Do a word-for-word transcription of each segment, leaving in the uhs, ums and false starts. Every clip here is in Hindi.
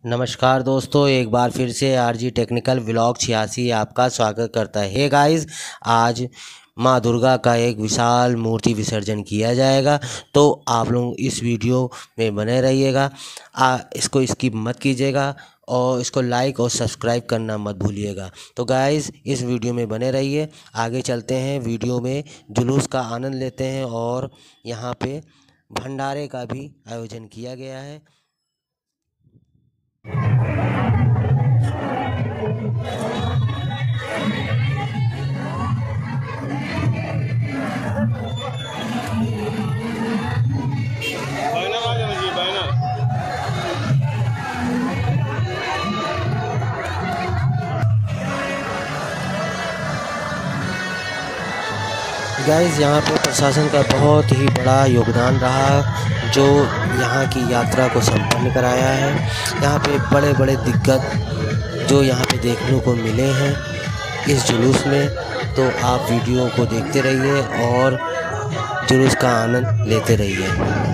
नमस्कार दोस्तों, एक बार फिर से आरजी टेक्निकल व्लॉग छियासी आपका स्वागत करता है। हे गाइस, आज माँ दुर्गा का एक विशाल मूर्ति विसर्जन किया जाएगा, तो आप लोग इस वीडियो में बने रहिएगा। आ इसको स्किप मत कीजिएगा और इसको लाइक और सब्सक्राइब करना मत भूलिएगा। तो गाइस, इस वीडियो में बने रहिए। आगे चलते हैं, वीडियो में जुलूस का आनंद लेते हैं और यहाँ पे भंडारे का भी आयोजन किया गया है। बैनर आ जाना चाहिए, बैनर। गाइस, यहाँ पे प्रशासन का बहुत ही बड़ा योगदान रहा, जो यहाँ की यात्रा को संपन्न कराया है। यहाँ पे बड़े बड़े दिग्गज जो यहाँ पे देखने को मिले हैं इस जुलूस में। तो आप वीडियो को देखते रहिए और जुलूस का आनंद लेते रहिए।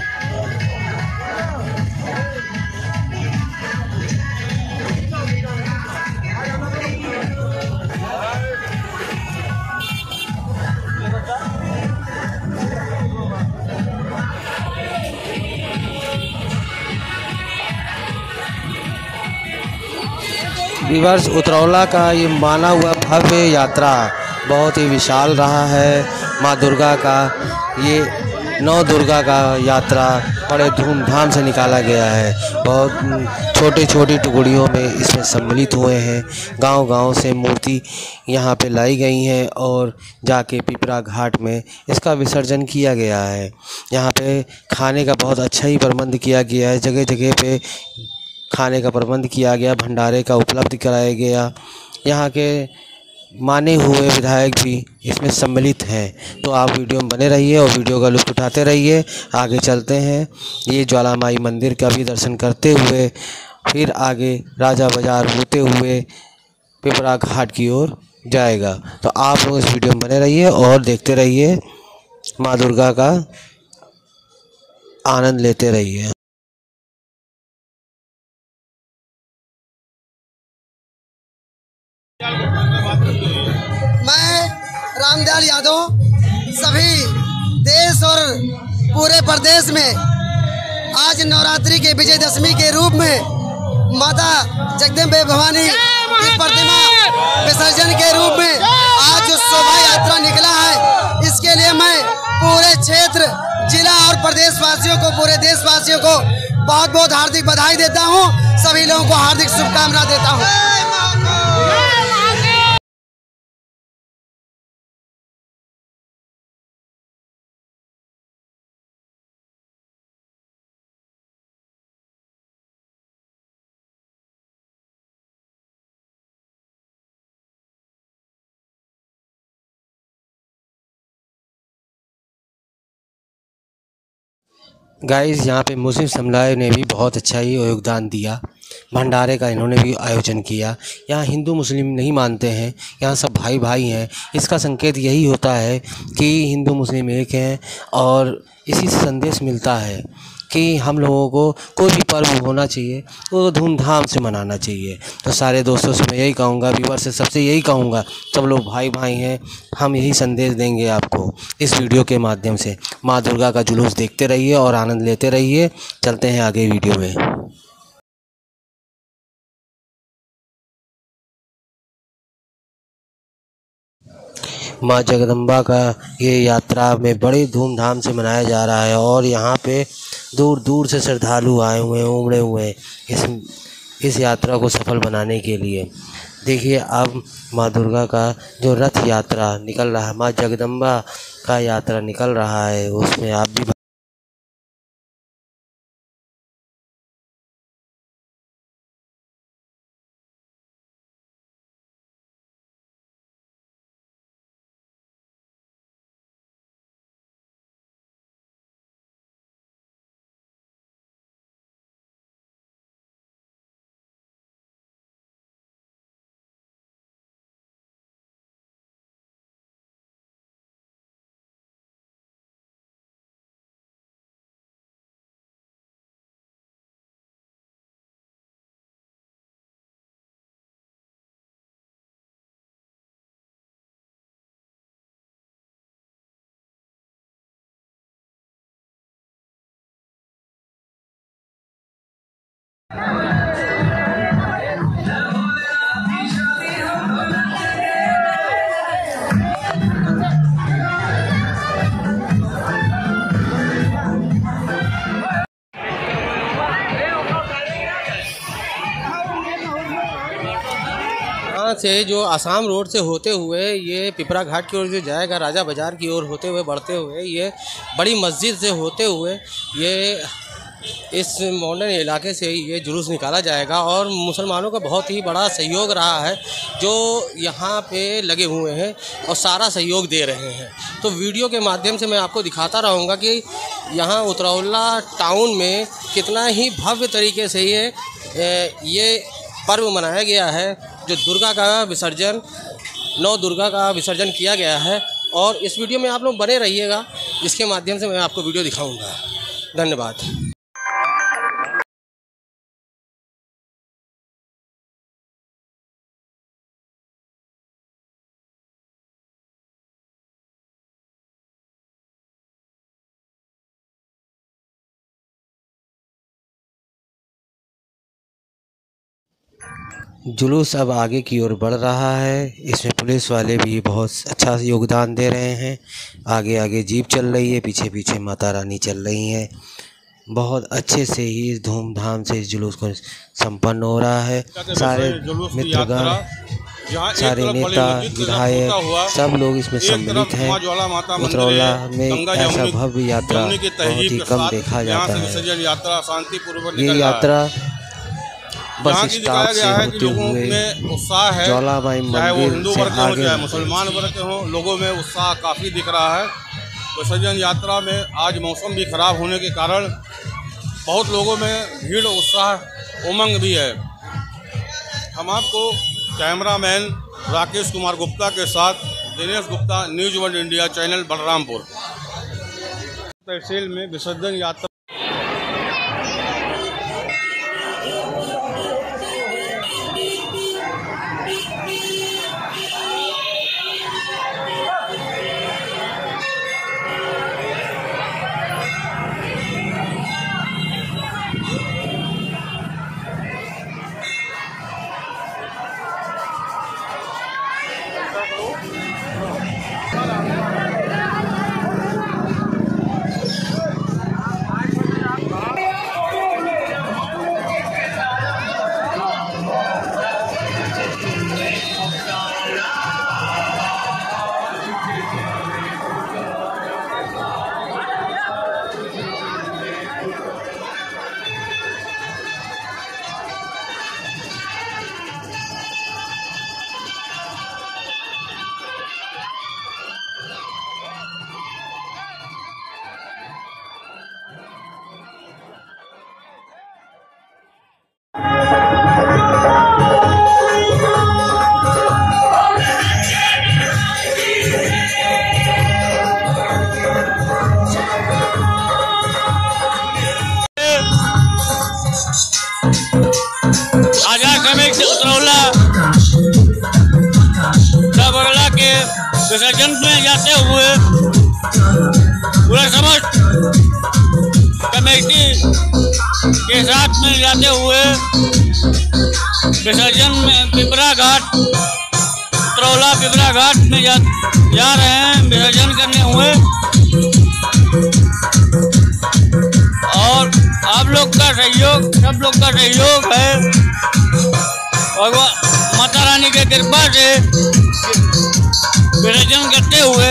रिवर्स उतरौला का ये माना हुआ भव्य यात्रा बहुत ही विशाल रहा है। माँ दुर्गा का ये नौ दुर्गा का यात्रा बड़े धूमधाम से निकाला गया है। बहुत छोटी छोटी टुकड़ियों में इसमें सम्मिलित हुए हैं। गांव-गांव से मूर्ति यहाँ पे लाई गई हैं और जाके पिपरा घाट में इसका विसर्जन किया गया है। यहाँ पे खाने का बहुत अच्छा ही प्रबंध किया गया है। जगह जगह पे खाने का प्रबंध किया गया, भंडारे का उपलब्ध कराया गया। यहाँ के माने हुए विधायक भी इसमें सम्मिलित हैं। तो आप वीडियो में बने रहिए और वीडियो का लुत्फ़ उठाते रहिए। आगे चलते हैं, ये ज्वालामाई मंदिर का भी दर्शन करते हुए फिर आगे राजा बाज़ार होते हुए पिपरा घाट की ओर जाएगा। तो आप लोग इस वीडियो में बने रहिए और देखते रहिए, माँ दुर्गा का आनंद लेते रहिए। मैं रामदयाल यादव सभी देश और पूरे प्रदेश में आज नवरात्रि के विजयदशमी के रूप में माता जगदम्बे भवानी की प्रतिमा विसर्जन के रूप में आज जो शोभा यात्रा निकला है, इसके लिए मैं पूरे क्षेत्र, जिला और प्रदेश वासियों को, पूरे देशवासियों को बहुत बहुत हार्दिक बधाई देता हूं। सभी लोगों को हार्दिक शुभकामना देता हूं। गाइस, यहाँ पे मुस्लिम समुदाय ने भी बहुत अच्छा ही योगदान दिया। भंडारे का इन्होंने भी आयोजन किया। यहाँ हिंदू मुस्लिम नहीं मानते हैं, यहाँ सब भाई भाई हैं। इसका संकेत यही होता है कि हिंदू मुस्लिम एक हैं और इसी से संदेश मिलता है कि हम लोगों को कोई भी पर्व होना चाहिए वो धूमधाम से मनाना चाहिए। तो सारे दोस्तों से मैं यही कहूँगा, व्यूअर से सबसे यही कहूँगा, सब लोग भाई भाई हैं। हम यही संदेश देंगे आपको इस वीडियो के माध्यम से। माँ दुर्गा का जुलूस देखते रहिए और आनंद लेते रहिए। चलते हैं आगे वीडियो में। माँ जगदम्बा का ये यात्रा में बड़ी धूमधाम से मनाया जा रहा है और यहाँ पे दूर दूर से श्रद्धालु आए हुए हैं, उमड़े हुए हैं इस इस यात्रा को सफल बनाने के लिए। देखिए, अब माँ दुर्गा का जो रथ यात्रा निकल रहा है, माँ जगदम्बा का यात्रा निकल रहा है, उसमें आप भी से जो आसाम रोड से होते हुए ये पिपरा घाट की ओर जो जाएगा, राजा बाज़ार की ओर होते हुए बढ़ते हुए ये बड़ी मस्जिद से होते हुए ये इस मॉडर्न इलाके से ये जुलूस निकाला जाएगा। और मुसलमानों का बहुत ही बड़ा सहयोग रहा है जो यहाँ पे लगे हुए हैं और सारा सहयोग दे रहे हैं। तो वीडियो के माध्यम से मैं आपको दिखाता रहूँगा कि यहाँ उतरौला टाउन में कितना ही भव्य तरीके से ये ये पर्व मनाया गया है, जो दुर्गा का विसर्जन, नौ दुर्गा का विसर्जन किया गया है। और इस वीडियो में आप लोग बने रहिएगा, जिसके माध्यम से मैं आपको वीडियो दिखाऊंगा। धन्यवाद। जुलूस अब आगे की ओर बढ़ रहा है। इसमें पुलिस वाले भी बहुत अच्छा योगदान दे रहे हैं। आगे आगे जीप चल रही है, पीछे पीछे माता रानी चल रही हैं। बहुत अच्छे से ही धूमधाम से इस जुलूस को संपन्न हो रहा है। सारे मित्रगण, सारे नेता, विधायक, सब लोग इसमें सम्मिलित हैं। उतरौला में ऐसा भव्य यात्रा बहुत ही कम देखा जाता है। ये यात्रा बस स्टॉप से होते हुए ज्वाला माई मंदिर से आगे, चाहे मुसलमान वर्ग के हों, लोगों में उत्साह काफ़ी दिख रहा है। विसर्जन यात्रा में आज मौसम भी ख़राब होने के कारण बहुत लोगों में भीड़, उत्साह, उमंग भी है। हम आपको कैमरामैन राकेश कुमार गुप्ता के साथ Dinesh Gupta, news one India channel, Balrampur. तहसील में विसर्जन यात्रा उतरौला सबरला के विसर्जन में जाते हुए पूरा समस्त कमेटी के साथ में जाते हुए विसर्जन में पिपरा घाट, उतरौला पिपरा घाट में जा, जा रहे हैं विसर्जन करने हुए। और आप लोग का सहयोग, सब लोग का सहयोग है और माता रानी के कृपा से विसर्जन करते हुए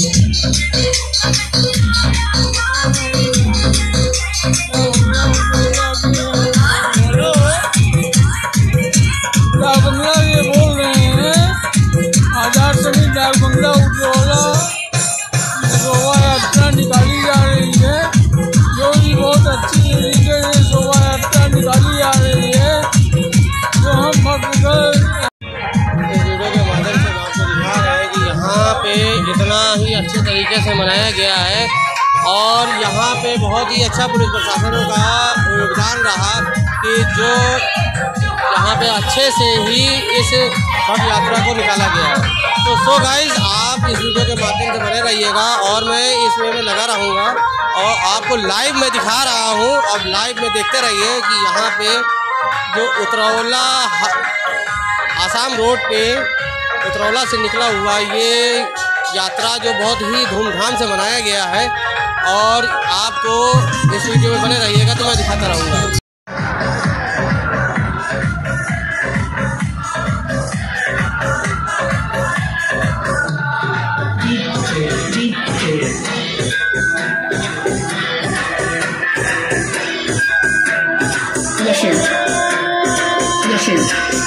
डाक बंगला ये बोल रहे हैं, आजाद समिति डाक बंगला उतरौला शोभा यात्रा निकाली जा रही है, जो भी बहुत अच्छी तरीके से शोभा यात्रा निकाली जा रही है। जो हम इस वीडियो के माध्यम से आपको दिखा रहे हैं कि यहाँ पे इतना ही अच्छे तरीके से मनाया गया है और यहाँ पे बहुत ही अच्छा पुलिस प्रशासन का योगदान रहा कि जो यहाँ पे अच्छे से ही इस पथ यात्रा को निकाला गया है। तो सो गाइज, आप इस वीडियो के माध्यम से बने रहिएगा और मैं इसमें में लगा रहूँगा और आपको लाइव में दिखा रहा हूँ। अब लाइव में देखते रहिए कि यहाँ पे जो उतरौला आसाम रोड पे उतरौला से निकला हुआ ये यात्रा जो बहुत ही धूमधाम से मनाया गया है और आपको इस वीडियो में बने रहिएगा तो मैं दिखाता रहूँगा। दर्शन।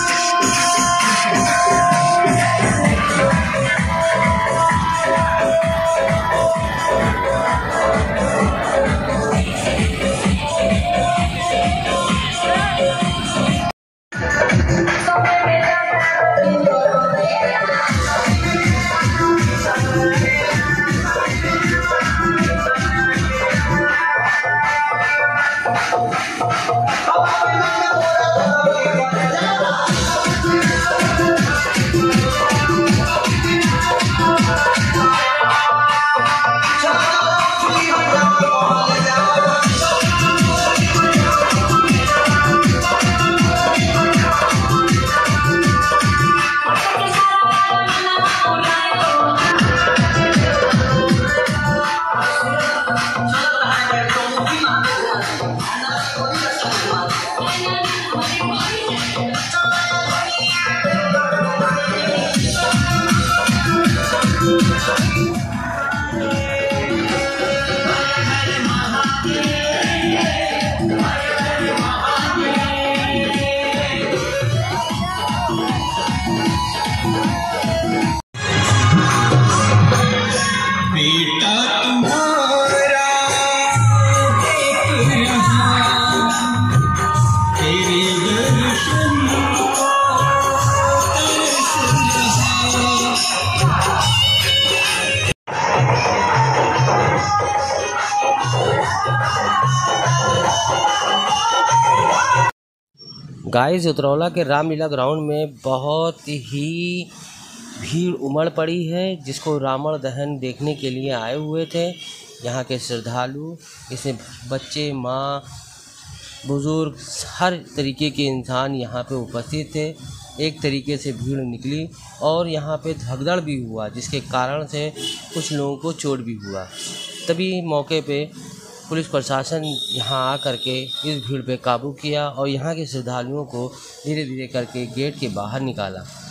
गाइस, उतरौला के रामलीला ग्राउंड में बहुत ही भीड़ उमड़ पड़ी है, जिसको रावण दहन देखने के लिए आए हुए थे। यहाँ के श्रद्धालु, इसमें बच्चे, माँ, बुज़ुर्ग, हर तरीके के इंसान यहाँ पे उपस्थित थे। एक तरीके से भीड़ निकली और यहाँ पे भगदड़ भी हुआ, जिसके कारण से कुछ लोगों को चोट भी हुआ। तभी मौके पे पुलिस प्रशासन यहाँ आ करके इस भीड़ पे काबू किया और यहाँ के श्रद्धालुओं को धीरे धीरे करके गेट के बाहर निकाला।